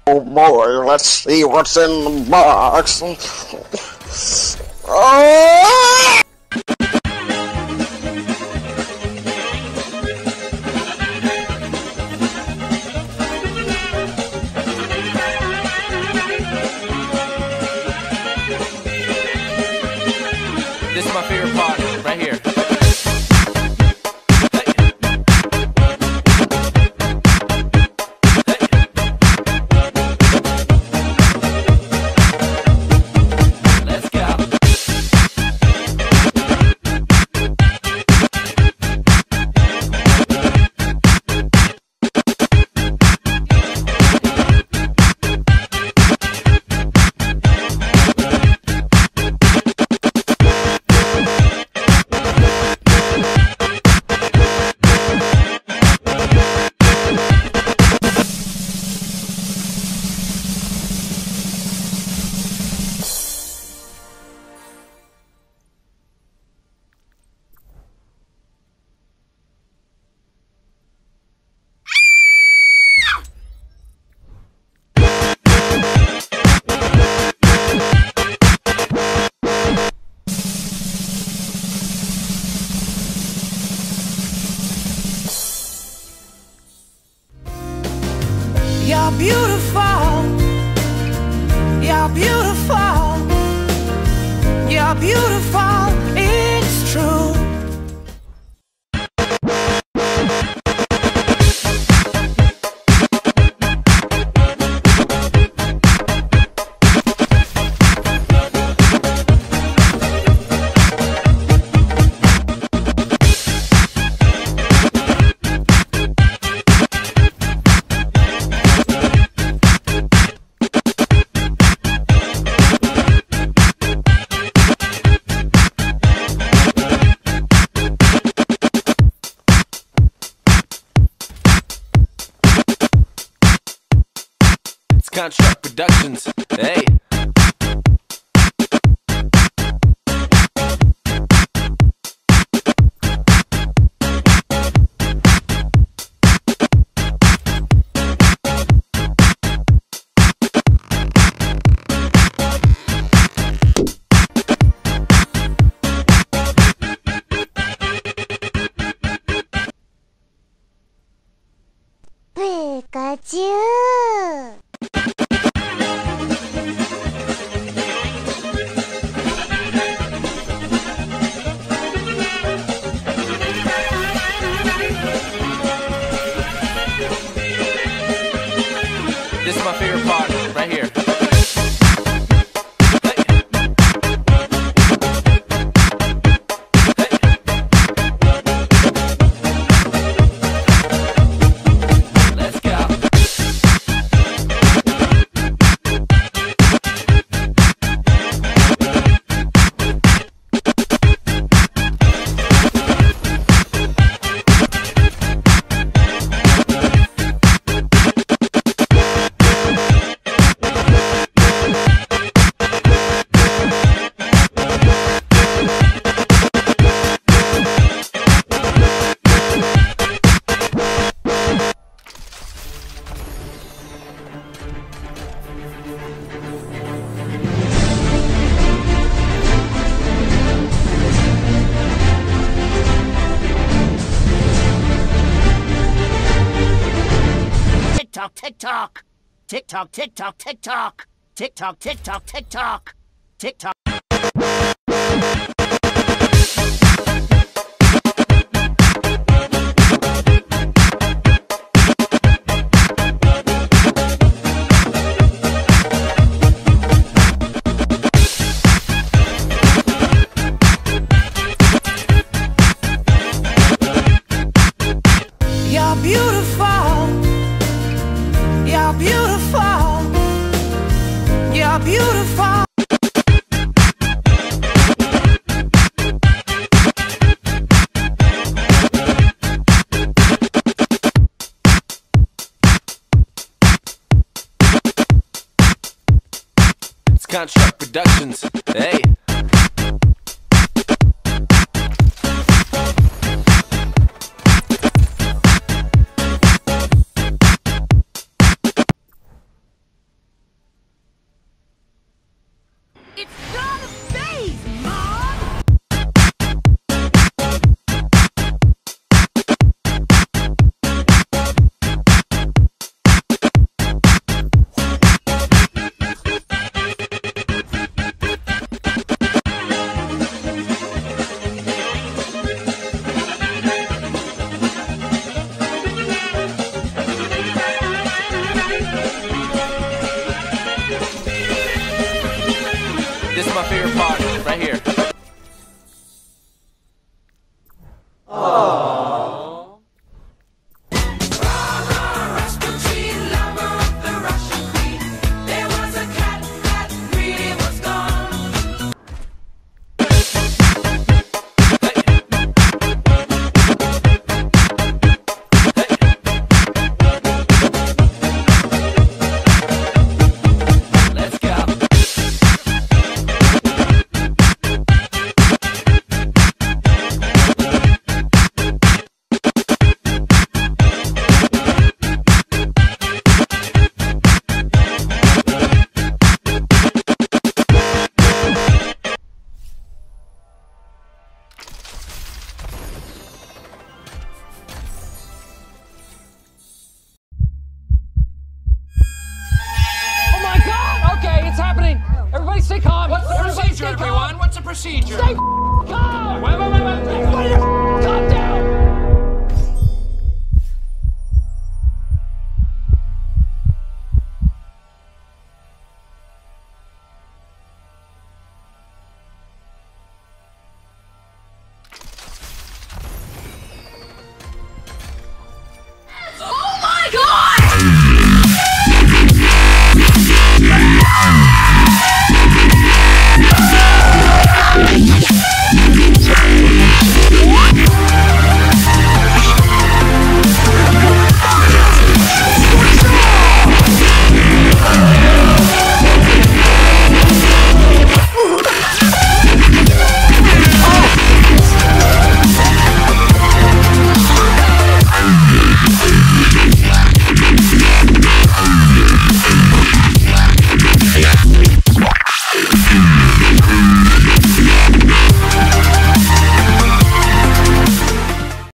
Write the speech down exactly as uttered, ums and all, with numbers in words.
Oh boy, let's see what's in the box. Oh! This is my favorite part, right here. You're beautiful, you're beautiful, you're beautiful, it's true. Construct Productions, hey. Pikachu! This is my favorite part, right here. TikTok, TikTok, TikTok, TikTok, TikTok, TikTok, TikTok, TikTok. You're beautiful, you're beautiful, you're beautiful. It's Construct Productions, hey. This is my favorite part, right here. Everybody stay calm. What's the Everybody procedure, stay calm. everyone? What's the procedure? Stay calm. Wait, wait, wait, wait. Everybody calm down.